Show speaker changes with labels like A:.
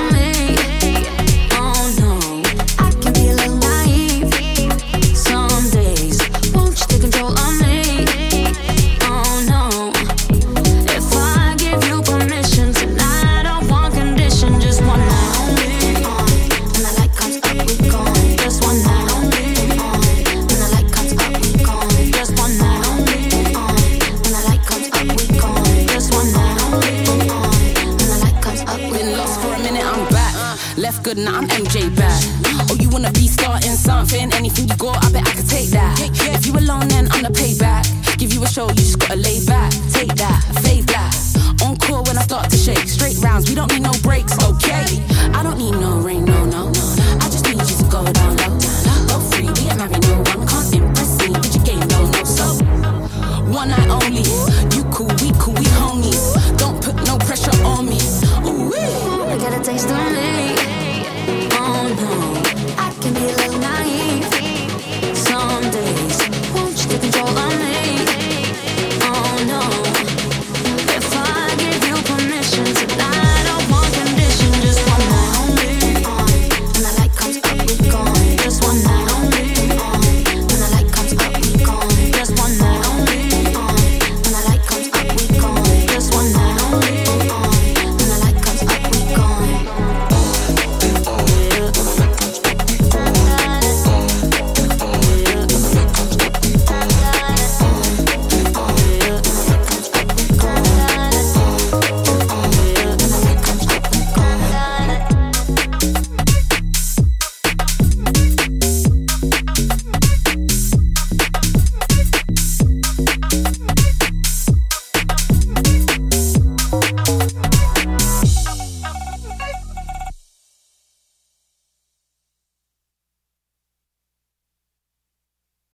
A: on me. Oh no, I can be a little naive. Some days, won't you take control of me? Oh no, if I give you permission tonight, I want condition, just one night only. When the light comes up, we going. Just one night only. When the light comes up, we going. Just one night only. When the light comes up, we going. Just one night only. When the light comes up, we
B: been lost for a minute, I'm back. Left good, now I'm MJ back. Oh, you wanna be starting something? Anything you got, I bet I could take that. If you alone, then I'm the payback. Give you a show, you just gotta lay back. Take that, fade that. Encore when I start to shake. Straight rounds, we don't need no breaks, okay? I don't need no rain, no, no. I just need you to go down low. Go free, we ain't married, no one can't impress me. Did you game, no, no, so one night only. You cool, we homies. Don't put no pressure on me. Ooh-wee.
A: get a taste of me. Oh no, I can be a little naive.